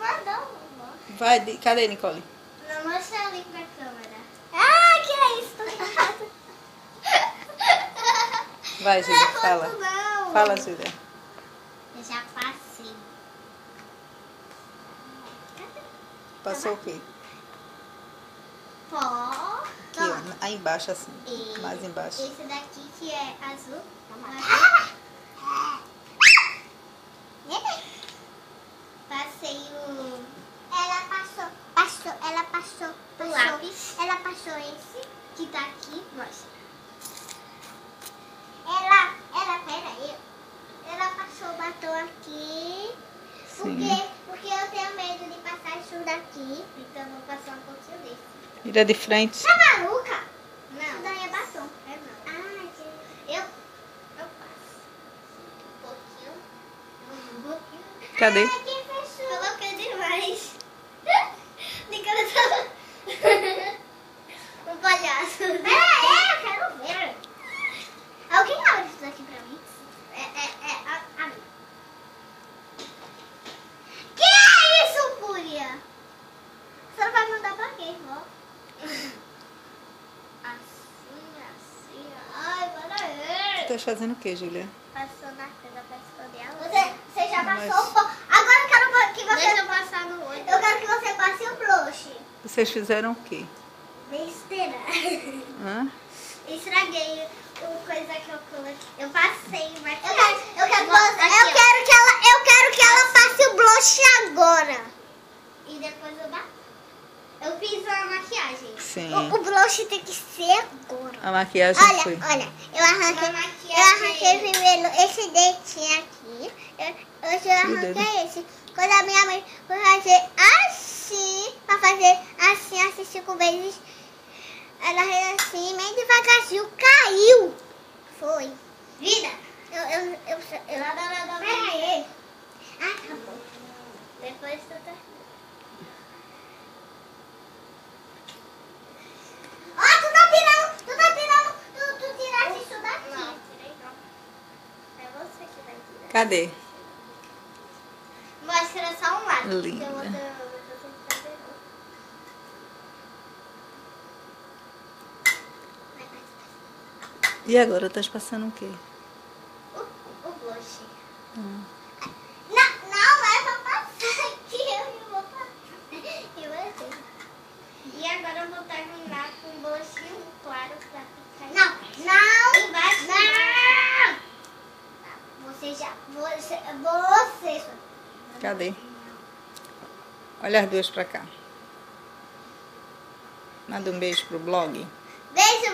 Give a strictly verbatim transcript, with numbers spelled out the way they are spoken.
mandou. Vai, cadê, Nicole? Não mostra ali pra câmera. Ah, que é isso? Tô ligada. Vai, Júlia, não fala. Não. Fala, Júlia. Eu já passei. Passou o quê? Pó. Aqui, ó, aí embaixo, assim. E Mais embaixo. Esse daqui que é azul. Passei o... Ela passou, passou, ela passou, o passou, lápis. Ela passou esse que tá aqui, mostra. Ela, ela, pera aí. Ela passou o batom aqui. Porque, porque eu tenho medo de passar isso daqui. Então eu vou passar um pouquinho desse. Vira de frente. Tá maluca? Não. Isso daí é batom. É não. Ah, eu, eu passo. Um pouquinho. Um pouquinho. Cadê? Ah, quem fechou? Coloquei demais. Nicola tava... um palhaço. Peraí, eu quero ver. Alguém abre isso daqui pra mim? É, é, é, abre. Que é isso, Fúria? Você não vai mandar pra quem, vó? Assim, assim. Ai, manda ver. Tu tá fazendo o quê, Júlia? Passou na coisa pra esconder a luz. Você, você já Mas... passou o pó. Agora eu quero que você... Deixa eu passar no olho. Eu quero que você passe o blush. Vocês fizeram o quê? Besteira. Hã? Estraguei o coisa que eu coloquei. Eu passei maquiagem. Eu quero, eu quero, Vou- você- aqui, eu ó. quero que ela, eu quero que ela passe o blush agora. E depois eu dá. Eu fiz uma maquiagem. Sim. O, o blush tem que ser agora. A maquiagem Olha, foi. olha, eu arranquei, Uma maquiagem. eu arranquei primeiro esse dentinho aqui. Eu, eu já arranquei dedo. esse. Quando a minha mãe foi fazer assim, pra fazer assim, assim, cinco vezes, ela fez assim, meio devagarzinho, caiu. Foi. Vida. Eu, eu, eu, eu, Nada, nada, Peraí. Ah, acabou. Depois tu tá... Ó, tu tá tirando, tu tá tirando, tu, tu tiraste isso daqui. Não, tirei não. É você que vai tirar. Cadê? Mostra só um lado. Linda. porque o outro eu vou ter que fazer outro. E agora, tá passando o quê? O, o blush. Hum. Não, não é pra passar aqui, eu vou passar. E você? E agora eu vou terminar com um blushinho claro pra ficar... Não, não, Embaixo, não. Você já, você, você. Cadê? Olha as duas pra cá. Manda um beijo pro blog. Beijo,